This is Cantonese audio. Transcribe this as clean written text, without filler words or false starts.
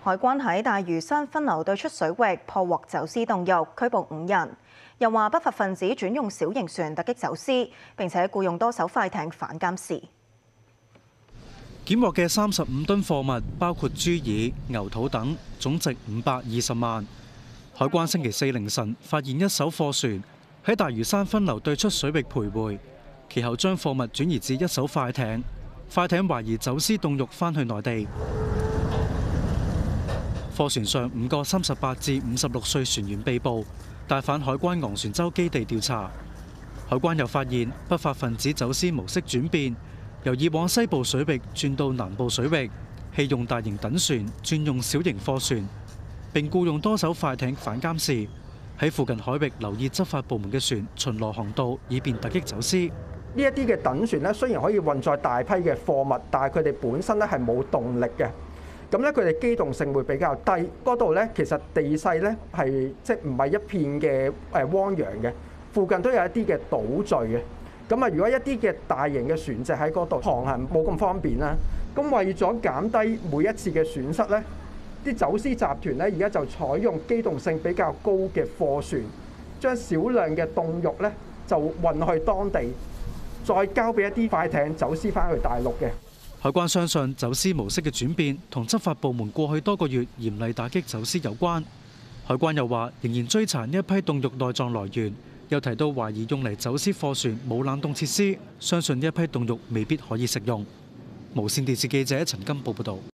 海關喺大嶼山分流對出水域破獲走私凍肉，拘捕5人。又話不法分子轉用小型船突擊走私，並且僱用多艘快艇反監視。 檢獲嘅35噸貨物包括豬耳、牛肚等，總值520萬。海關星期四凌晨發現一艘貨船喺大嶼山分流對出水域徘徊，其後將貨物轉移至一艘快艇，快艇懷疑走私凍肉返去內地。貨船上5個38至56歲船員被捕，帶返海關昂船洲基地調查。海關又發現不法分子走私模式轉變，由以往西部水域轉到南部水域，棄用大型躉船轉用小型貨船，並僱用多艘快艇反監視，喺附近海域留意執法部門嘅船巡邏航道，以便突擊走私。 呢一啲嘅躉船咧，雖然可以運載大批嘅貨物，但係佢哋本身咧係冇動力嘅。咁咧，佢哋機動性會比較低。嗰度咧，其實地勢咧係即係唔係一片嘅汪洋嘅，附近都有一啲嘅島嶼嘅。咁啊，如果一啲嘅大型嘅船隻喺嗰度航行冇咁方便啦。咁為咗減低每一次嘅損失咧，啲走私集團咧而家就採用機動性比較高嘅貨船，將少量嘅凍肉咧就運去當地，再交俾一啲快艇走私翻去大陸嘅。 海關相信走私模式嘅轉變同執法部門過去多個月嚴厲打擊走私有關。海關又話仍然追查呢一批凍肉內臟來源，又提到懷疑用嚟走私貨船冇冷凍設施，相信呢一批凍肉未必可以食用。無線電視記者陳金寶報道。